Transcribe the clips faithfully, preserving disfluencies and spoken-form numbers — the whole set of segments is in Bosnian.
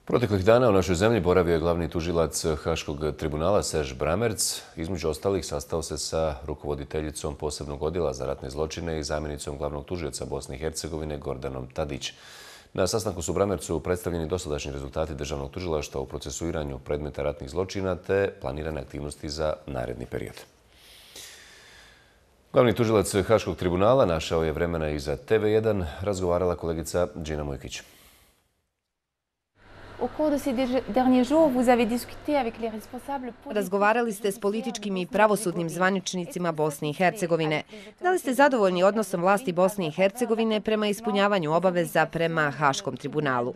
Proteklih dana u našoj zemlji boravio je glavni tužilac Haškog tribunala Serge Brammertz. Između ostalih sastao se sa rukovoditeljicom posebnog odjela za ratne zločine i zamjenicom glavnog tužioca Bosne i Hercegovine Gordanom Tadić. Na sastanku su Brammertzu predstavljeni dosadašnji rezultati državnog tužilaštva u procesuiranju predmeta ratnih zločina te planirane aktivnosti za naredni period. Glavni tužilac Haškog tribunala našao je vremena i za T V jedan, razgovarala kolegica Džina Mujkić. Razgovarali ste s političkim i pravosudnim zvaničnicima Bosne i Hercegovine. Da li ste zadovoljni odnosom vlasti Bosne i Hercegovine prema ispunjavanju obaveza prema Haškom tribunalu?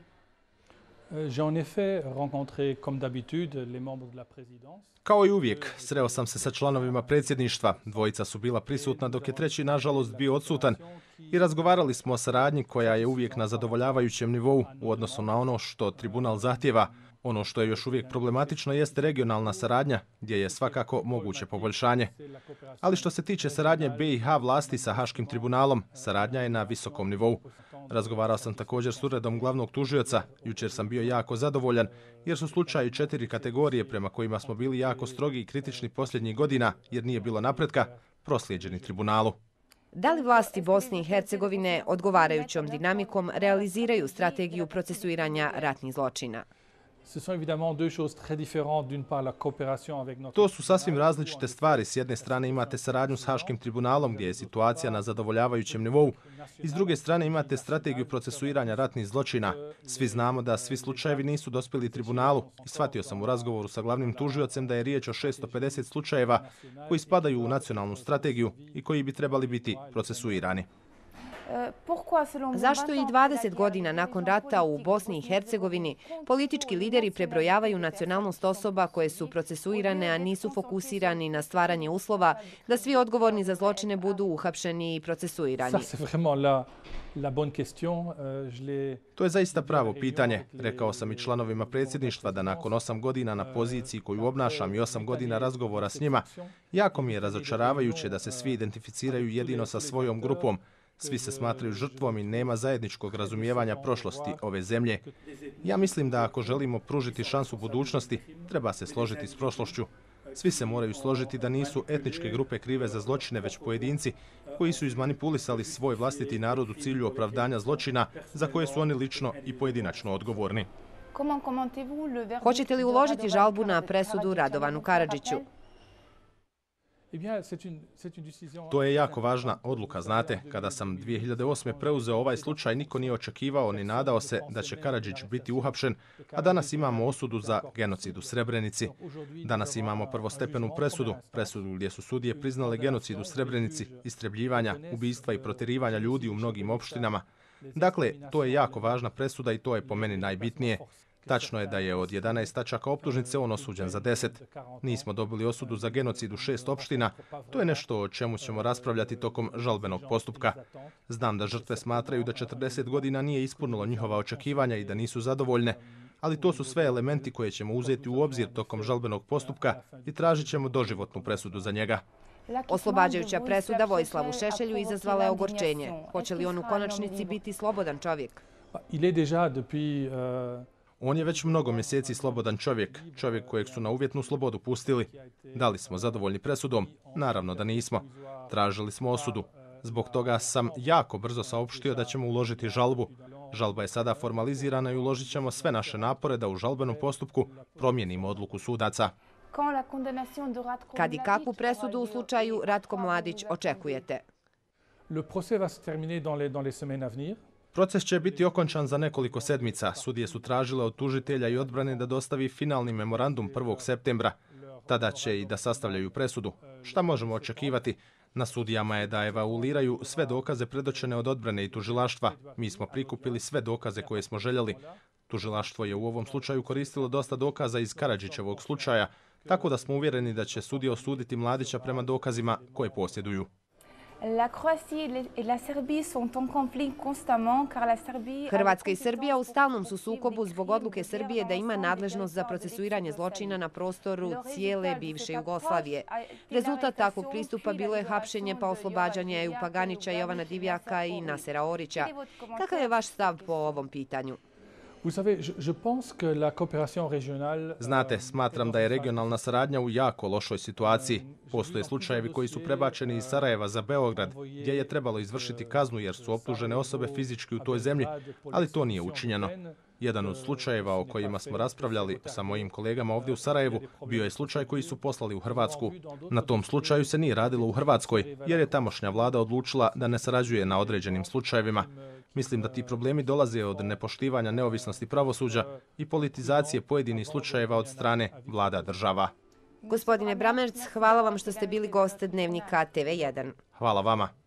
Kao i uvijek, sreo sam se sa članovima predsjedništva. Dvojica su bila prisutna dok je treći, nažalost, bio odsutan i razgovarali smo o saradnji koja je uvijek na zadovoljavajućem nivou u odnosu na ono što tribunal zahtjeva. Ono što je još uvijek problematično jeste regionalna saradnja, gdje je svakako moguće poboljšanje. Ali što se tiče saradnje B i H vlasti sa Haškim tribunalom, saradnja je na visokom nivou. Razgovarao sam također s uredom glavnog tužioca. Jučer sam bio jako zadovoljan jer su slučaji četiri kategorije prema kojima smo bili jako strogi i kritični posljednjih godina jer nije bilo napretka, proslijeđeni tribunalu. Da li vlasti Bosne i Hercegovine odgovarajućom dinamikom realiziraju strategiju procesuiranja ratnih zločina? To su sasvim različite stvari. S jedne strane imate saradnju s Haškim tribunalom gdje je situacija na zadovoljavajućem nivou i s druge strane imate strategiju procesuiranja ratnih zločina. Svi znamo da svi slučajevi nisu dospjeli tribunalu i shvatio sam u razgovoru sa glavnim tužiocem da je riječ o šesto pedeset slučajeva koji spadaju u nacionalnu strategiju i koji bi trebali biti procesuirani. Zašto i dvadeset godina nakon rata u Bosni i Hercegovini politički lideri prebrojavaju nacionalnost osoba koje su procesuirane, a nisu fokusirani na stvaranje uslova da svi odgovorni za zločine budu uhapšeni i procesuirani? To je zaista pravo pitanje. Rekao sam i članovima predsjedništva da nakon osam godina na poziciji koju obnašam i osam godina razgovora s njima, jako mi je razočaravajuće da se svi identificiraju jedino sa svojom grupom. Svi se smatraju žrtvom i nema zajedničkog razumijevanja prošlosti ove zemlje. Ja mislim da ako želimo pružiti šansu budućnosti, treba se složiti s prošlošću. Svi se moraju složiti da nisu etničke grupe krive za zločine, već pojedinci koji su izmanipulisali svoj vlastiti narod u cilju opravdanja zločina za koje su oni lično i pojedinačno odgovorni. Hoćete li uložiti žalbu na presudu Radovanu Karadžiću? To je jako važna odluka, znate. Kada sam dvije hiljade osme preuzeo ovaj slučaj, niko nije očekivao ni nadao se da će Karadžić biti uhapšen, a danas imamo osudu za genocid u Srebrenici. Danas imamo prvostepenu presudu, presudu gdje su sudije priznale genocid u Srebrenici, istrebljivanja, ubijstva i protjerivanja ljudi u mnogim opštinama. Dakle, to je jako važna presuda i to je po meni najbitnije. Tačno je da je od jedanaest tačaka optužnice on osuđen za deset. Nismo dobili osudu za genocid u šest opština. To je nešto o čemu ćemo raspravljati tokom žalbenog postupka. Znam da žrtve smatraju da četrdeset godina nije ispunilo njihova očekivanja i da nisu zadovoljne, ali to su sve elementi koje ćemo uzeti u obzir tokom žalbenog postupka i tražit ćemo doživotnu presudu za njega. Oslobađajuća presuda Vojislavu Šešelju izazvala je ogorčenje. Hoće li on u konačnici biti slobodan čovjek? On je već mnogo mjeseci slobodan čovjek, čovjek kojeg su na uvjetnu slobodu pustili. Da li smo zadovoljni presudom? Naravno da nismo. Tražili smo osudu. Zbog toga sam jako brzo saopštio da ćemo uložiti žalbu. Žalba je sada formalizirana i uložit ćemo sve naše napore da u žalbenom postupku promijenimo odluku sudaca. Kad i kakvu presudu u slučaju Ratko Mladić očekujete? Proces će biti okončan za nekoliko sedmica. Sudije su tražile od tužitelja i odbrane da dostavi finalni memorandum prvog septembra. Tada će i da sastavljaju presudu. Šta možemo očekivati? Na sudijama je da evaluiraju sve dokaze predočene od odbrane i tužilaštva. Mi smo prikupili sve dokaze koje smo željeli. Tužilaštvo je u ovom slučaju koristilo dosta dokaza iz Karadžićevog slučaja, tako da smo uvjereni da će sudije osuditi Mladića prema dokazima koje posjeduju. Hrvatska i Srbija u stalnom su sukobu zbog odluke Srbije da ima nadležnost za procesuiranje zločina na prostoru cijele bivše Jugoslavije. Rezultat takvog pristupa bilo je hapšenje pa oslobađanje Ejupa Ganića, Jovana Divjaka i Nasera Orića. Kakav je vaš stav po ovom pitanju? Znate, smatram da je regionalna saradnja u jako lošoj situaciji. Postoje slučajevi koji su prebačeni iz Sarajeva za Beograd, gdje je trebalo izvršiti kaznu jer su optužene osobe fizički u toj zemlji, ali to nije učinjeno. Jedan od slučajeva o kojima smo raspravljali sa mojim kolegama ovdje u Sarajevu bio je slučaj koji su poslali u Hrvatsku. Na tom slučaju se nije radilo u Hrvatskoj, jer je tamošnja vlada odlučila da ne sarađuje na određenim slučajevima. Mislim da ti problemi dolaze od nepoštivanja neovisnosti pravosuđa i politizacije pojedinih slučajeva od strane vlada država. Gospodine Bramerc, hvala vam što ste bili gost Dnevnika T V jedan. Hvala vama.